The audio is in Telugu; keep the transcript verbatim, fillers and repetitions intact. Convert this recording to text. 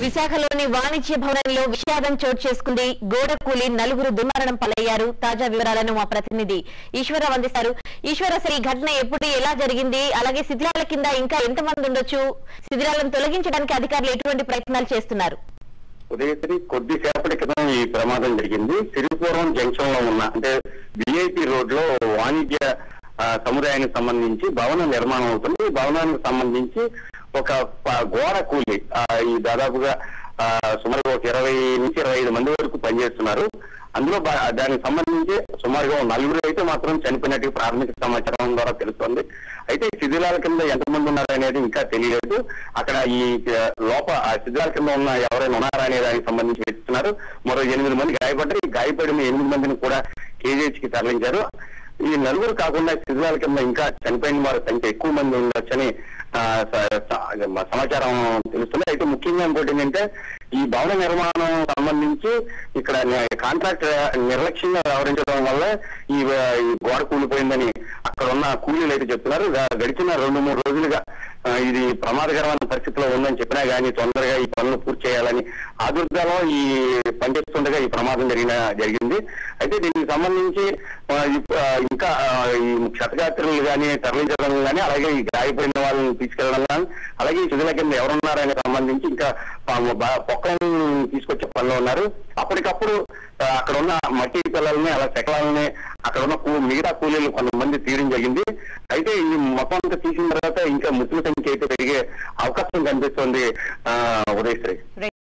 విశాఖలోని వాణిజ్య భవనంలో విషాదం చోటు చేసుకుంది. గోడ కూలి నలుగురు దుర్మరణం పాలయ్యారు. తాజా వివరాలను మా ప్రతినిధి ఈశ్వరరావు అందిస్తారు. ఈశ్వర, అసలు ఈ ఘటన ఎప్పుడు ఎలా జరిగింది? అలాగే శిథిలాల కింద ఇంకా ఎంతమంది ఉండొచ్చు? శిథిలాలను తొలగించడానికి అధికారులు ఎటువంటి ప్రయత్నాలు చేస్తున్నారు? ఉదయశ్రీ, కొద్దిసేపటి క్రితం ఈ ప్రమాదం జరిగింది. సిరిపురం జంక్షన్ లో ఉన్న అంటే బిఐపి రోడ్ లో వాణిజ్య సముదాయానికి సంబంధించి భవన నిర్మాణం అవుతుంది. ఈ భవనానికి సంబంధించి ఒక గోడ కూలి ఈ దాదాపుగా సుమారుగా ఒక ఇరవై నుంచి ఇరవై ఐదు మంది వరకు పనిచేస్తున్నారు. అందులో దానికి సంబంధించి సుమారుగా నలుగురు అయితే మాత్రం చనిపోయినట్టు ప్రాథమిక సమాచారం ద్వారా తెలుస్తోంది. అయితే శిథిలాల కింద ఎంతమంది ఉన్నారనేది ఇంకా తెలియలేదు. అక్కడ ఈ లోప ఆ శిథిలాల కింద ఉన్న ఎవరైనా ఉన్నారా అనే దానికి సంబంధించి వెతుకుతున్నారు. మరో ఎనిమిది మంది గాయపడ్డారు. ఈ గాయపడిన ఎనిమిది మందిని కూడా కేజీహెచ్ కి తరలించారు. ఈ నలుగురు కాకుండా శిథిలాల కింద ఇంకా చనిపోయిన వారి సంఖ్య ఎక్కువ మంది ఉండొచ్చని సమాచారం తెలుస్తుంది. అయితే ముఖ్యంగా ఇంకోటి ఏంటంటే ఈ భవన నిర్మాణం సంబంధించి ఇక్కడ కాంట్రాక్ట్ నిర్లక్ష్యంగా వ్యవహరించడం వల్ల ఈ గోడ కూలిపోయిందని అక్కడ ఉన్న కూలీలు అయితే చెప్తున్నారు. గడిచిన రెండు మూడు రోజులుగా ఇది ప్రమాదకరమైన పరిస్థితిలో ఉందని చెప్పినా కానీ తొందరగా ఈ పనులు పూర్తి చేయాలని ఆదుర్దాలో ఈ పనిచేస్తుండగా ఈ ప్రమాదం జరిగిన జరిగింది. అయితే దీనికి సంబంధించి ఇంకా ఈ క్షతగాత్రులు కానీ తరలించడం కానీ అలాగే ఈ గాయపడిన వాళ్ళని తీసుకెళ్లడం కానీ అలాగే ఈ శిథిల కింద ఎవరున్నారనే సంబంధించి ఇంకా పొక్కలను తీసుకొచ్చే పనిలో ఉన్నారు. అప్పటికప్పుడు అక్కడ ఉన్న మట్టి పిల్లల్ని అలా శకలాలని అక్కడ ఉన్న మిగతా కూలీలు కొంతమంది తీయడం జరిగింది. అయితే ఈ మొత్తం అంతా తీసిన తర్వాత ఇంకా మృతుల సంఖ్య అయితే పెరిగే అవకాశం కనిపిస్తుంది. ఉదయశ్రీ.